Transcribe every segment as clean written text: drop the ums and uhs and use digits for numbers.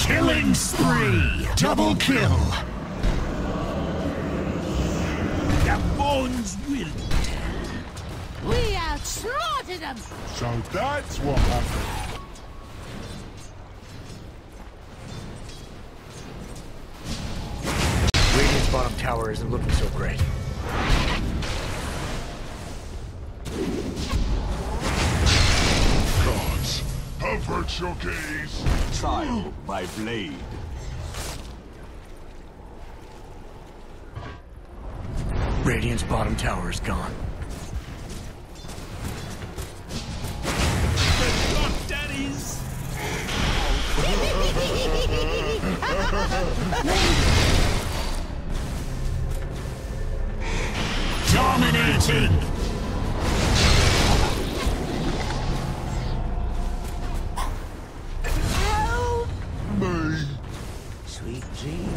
Killing spree! Double kill! The bones will tell. We outslaughtered them! So that's what happened. Radiant's bottom tower isn't looking so great. Gods, avert your gaze. Trial by blade. Radiant's bottom tower is gone. Daddies! Dominating! Me. Sweet dream.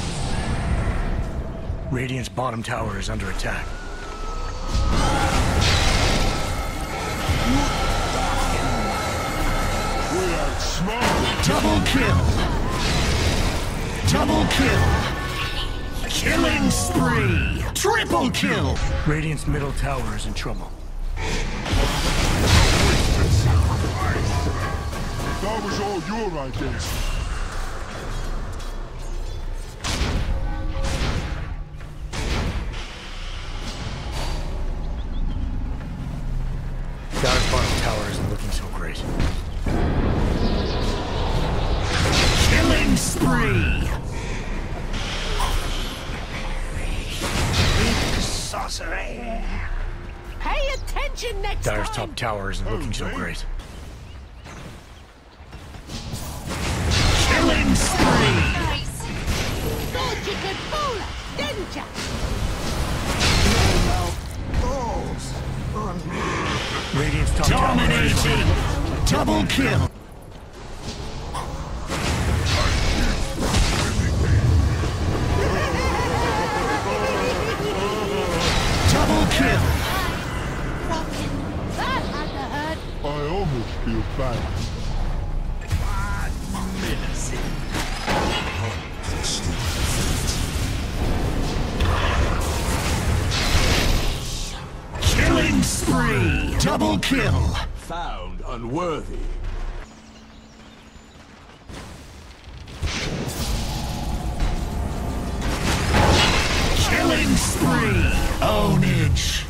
Radiant's bottom tower is under attack. We outsmarted. Double kill! Double kill! Killing spree! Triple kill! Radiant's middle tower is in trouble. That was all your idea. Dyer's bottom tower isn't looking so great. Killing spree! Sorcery. Pay attention next Dyer's time! top tower isn't looking so great. Killing spree! Thought you could fool us, didn't ya? Radiant's top tower is Dominating! Double kill! Double kill! That had to hurt. I almost feel bad. Killing spree! Double kill! Found unworthy. Killing spree! Ownage!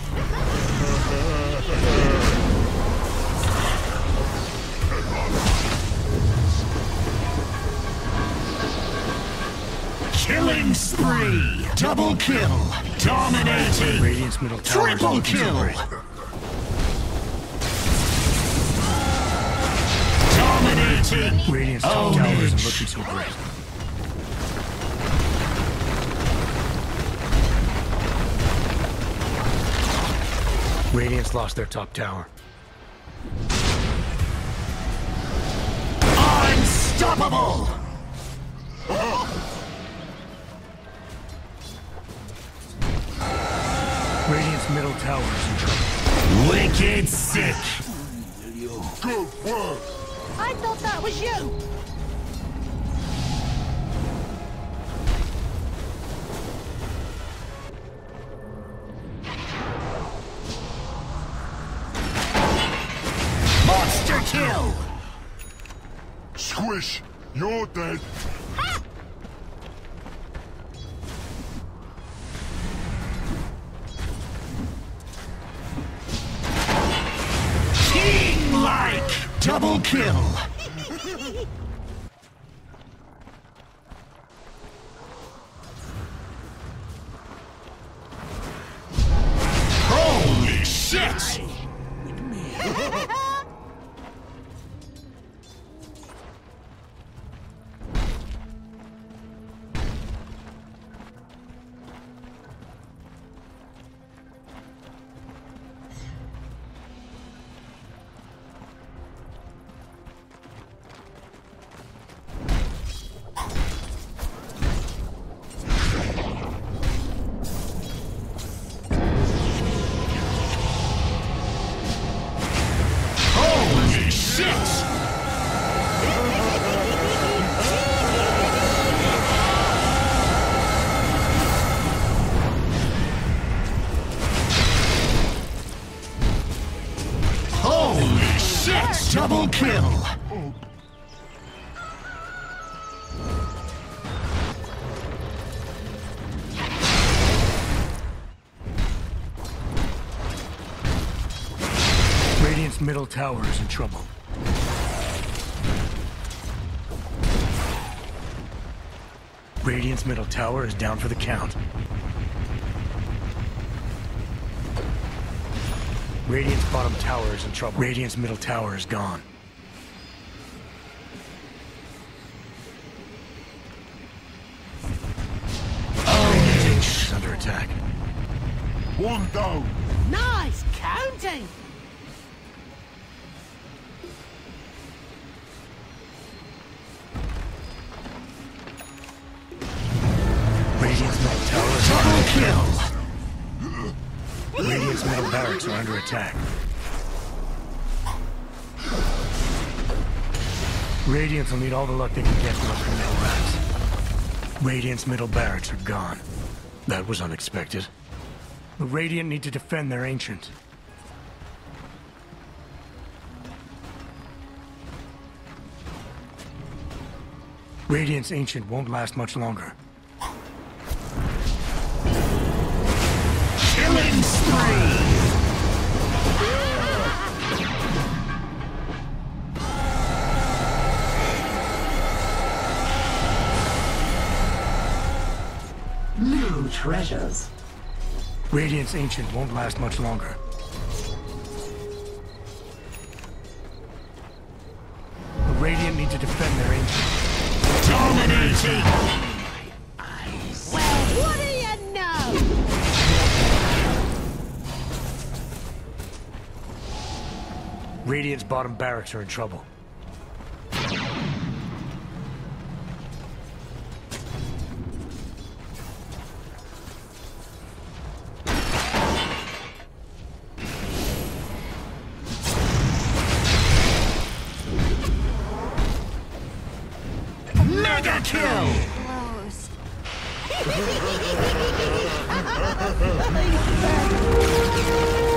Killing spree! Double kill! Dominating! Radiant's middle tower isn't Triple looking so kill! great. Dominating! Radiant's top tower isn't Ownage! looking so great. Radiant's lost their top tower. Unstoppable! Radiant's middle tower is in trouble. Wicked sick! Good work. I thought that was you! Monster kill! Squish. You're dead. King-like! Double kill! Holy shit! middle tower is in trouble. Radiant's middle tower is down for the count. Radiant's bottom tower is in trouble. Radiant's middle tower is gone. Radiant is under attack. One down. Nice counting! Radiant's middle tower is double kill. Radiant's middle barracks are under attack. Radiants will need all the luck they can get from up the middle racks. Radiant's middle barracks are gone. That was unexpected. The Radiant need to defend their ancient. Radiant's ancient won't last much longer. Killing spree! New treasures. Radiant's ancient won't last much longer. The Radiant need to defend their ancient. Dominating! Well, what do you know? Radiant's bottom barracks are in trouble. Mega kill! Close.